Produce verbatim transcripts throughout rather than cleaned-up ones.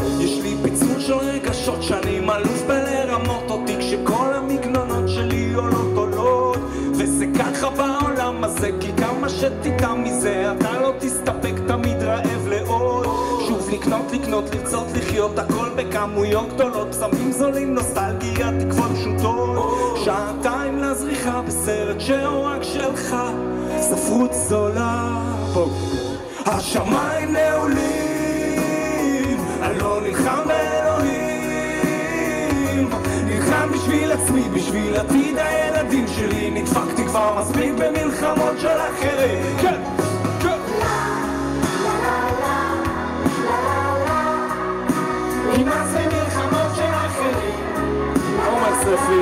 יש לי פיצול של רגשות שאני מלוף בלרמות אותי כשכל המגנונות שלי עולות עולות וזה ככה בעולם הזה כי כמה שתיתה מזה אתה לא תסתפק תמיד רעב לעוד שוב לקנות לקנות לרצות לחיות הכל בכמויות גדולות פסמים זולים נוסטלגיה תקוות פשוטות שעתיים לזריחה בסרט שהורג שלך ספרות זולה השמיים נעולים אני לא נלחם באלוהים נלחם בשביל עצמי בשביל עתיד הילדים שלי נדפקתי כבר מספיק במלחמות של אחרים כן כן נמאס במלחמות של אחרים עומר ספי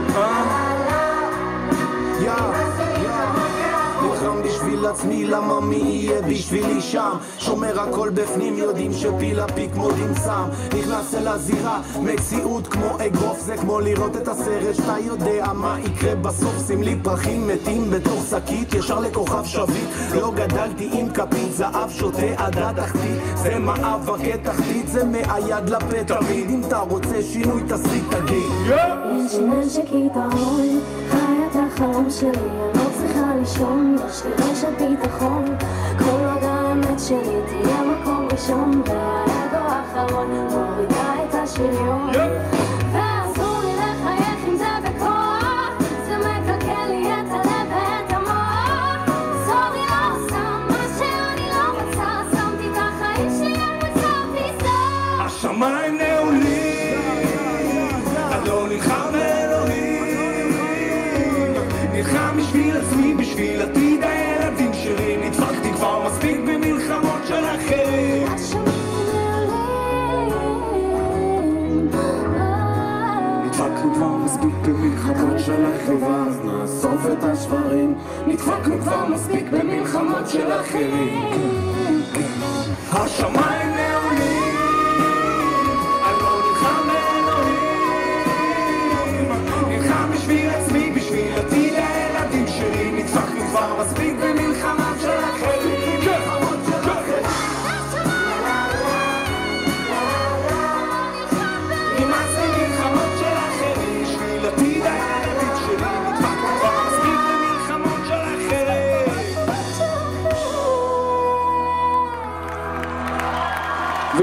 נלחם בשביל עצמי למה מי יהיה בשבילי שם שומר הכל בפנים יודעים שפיל הפיק מודים סם נכנס אל הזירה מציאות כמו אגרוף זה כמו לראות את הסרט שאתה יודע מה יקרה בסוף שים לי פרחים מתים בתוך שקית ישר לכוכב שביט לא גדלתי עם כפית זהב שותה עד התחתית זה מאבק תחתית זה מהיד לפה תמיד אם אתה רוצה שינוי תסריט תגיד יש עניין שכיתרון חי את החלום שלי אני לא צריכה לישון יש לי רשת ביטחון כל עוד האמת שלי תהיה מקום ראשון והאגו האחרון מורידה את השריון ואסור לי לחייך עם זה בכוח זה מקלקל לי את הלב ואת המוח סורי לא עושה מה שאני לא רוצה שמתי את החיים שלי על מצב טיסה השמיים נעולים אני לא נלחם באלוהים נלחם בשביל עצמי בשביל עתיד הילדים שלי נדפקתי כבר מספיק במלחמות של אחרים נדפקנו כבר מספיק במלחמות של אחרים אז נאסוף את השברים נדפקנו כבר מספיק במלחמות של אחרים השמיים